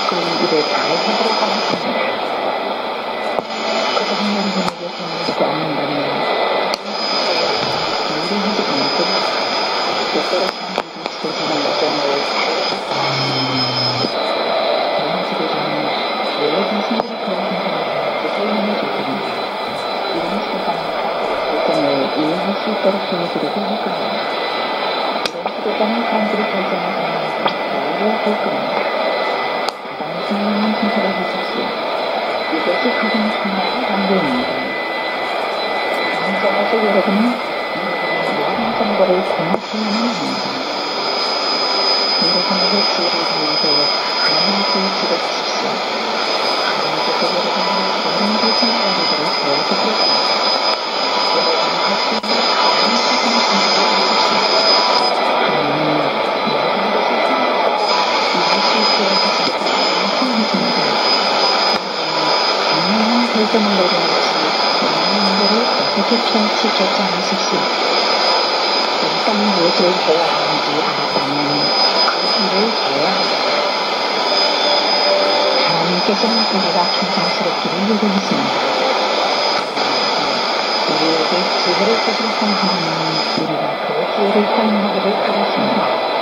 일을 잘 해보려고 하십니다. 그동안 여러분에게 전하지 않는다면 무리하지 않고 뜻대로 사람들이 세상의 여정을 무너지기보다는 왜 자신들이 그런 생각을 설명해 줄 겁니다. 이런 세상의 결정을 이해할 수 있도록 보여드리고 할 겁니다. 이런 사람들이 결정을 하면서 할 겁니다. 가장 중요한 선택을 하십시오. 이것이 가장 중요한 관계입니다. 먼저 여러분은 모든 정보를 공유해야만 합니다. 여러분에게 기회를 달라서 하나님께 기도하십시오. 하나님께서 여러분의 모든 결정을 하도록 도와주십시오. 여러분이 할 수 있는 다른 사건을 선택을 하십시오. 하나님은 모든 것을 이해할 수 있게 해주시고 감사하십니다. 분명한 결정을 내려놓지 분명한 문제를 어떻게 피할지 결정하십시오. 일단 무엇을 해야 하는지 알았다면 그 일을 해야 합니다. 하나님께서는 우리가 충성스럽기를 요구하십니다. 우리에게 기회를 주신 하나님은 우리가 그 기회를 사용하기를 바라십니다.